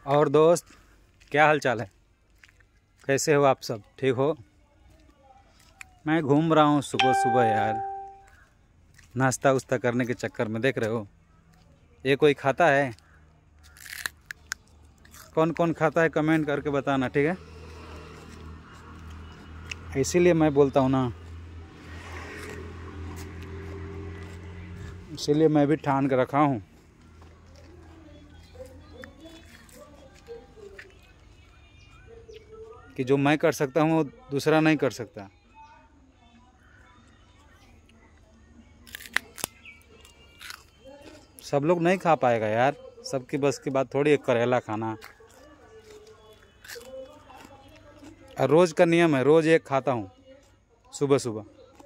और दोस्त, क्या हाल चाल है? कैसे हो आप सब? ठीक हो? मैं घूम रहा हूँ सुबह सुबह यार, नाश्ता उस्ता करने के चक्कर में। देख रहे हो ये कोई खाता है? कौन कौन खाता है कमेंट करके बताना, ठीक है? इसीलिए मैं बोलता हूँ ना, इसीलिए मैं भी ठान के रखा हूँ कि जो मैं कर सकता हूँ वो दूसरा नहीं कर सकता। सब लोग नहीं खा पाएगा यार, सबकी बस की बात थोड़ी है करेला खाना। और रोज़ का नियम है, रोज़ एक खाता हूँ सुबह सुबह।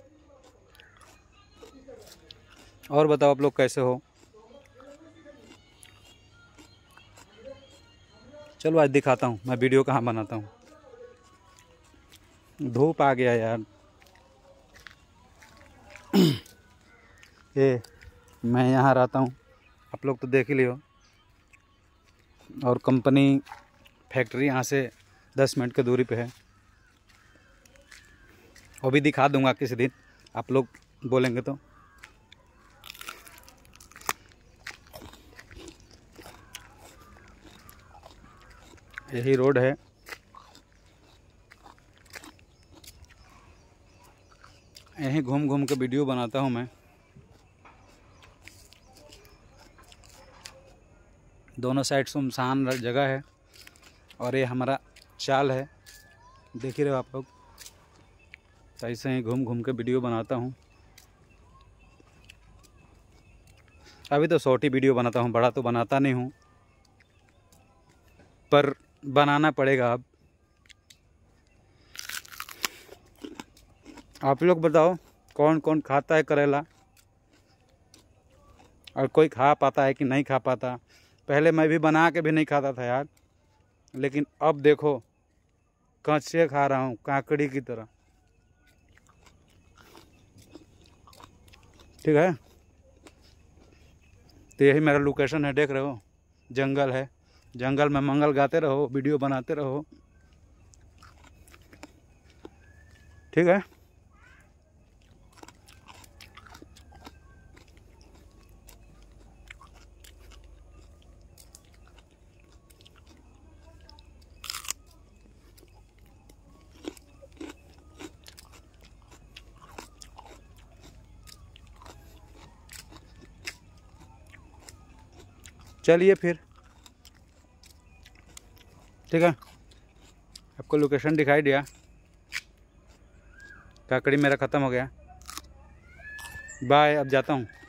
और बताओ आप लोग कैसे हो? चलो आज दिखाता हूँ मैं वीडियो कहाँ बनाता हूँ। धूप आ गया यार। ये मैं यहाँ रहता हूँ, आप लोग तो देख ही लियो। और कंपनी फैक्ट्री यहाँ से 10 मिनट की दूरी पे है। वो भी दिखा दूंगा किसी दिन, आप लोग बोलेंगे तो। यही रोड है। यहीं घूम घूम के वीडियो बनाता हूँ मैं। दोनों साइड सुनसान जगह है और ये हमारा चाल है, देख ही रहे हो आप लोग। तो ऐसे ही घूम घूम के वीडियो बनाता हूँ। अभी तो छोटी वीडियो बनाता हूँ, बड़ा तो बनाता नहीं हूँ, पर बनाना पड़ेगा अब। आप लोग बताओ कौन कौन खाता है करेला, और कोई खा पाता है कि नहीं खा पाता। पहले मैं भी बना के भी नहीं खाता था यार, लेकिन अब देखो कच्चे खा रहा हूँ, काकड़ी की तरह। ठीक है, तो यही मेरा लोकेशन है, देख रहे हो, जंगल है। जंगल में मंगल गाते रहो, वीडियो बनाते रहो, ठीक है? चलिए फिर, ठीक है? आपको लोकेशन दिखाई दिया। काकड़ी मेरा ख़त्म हो गया। बाय, अब जाता हूँ।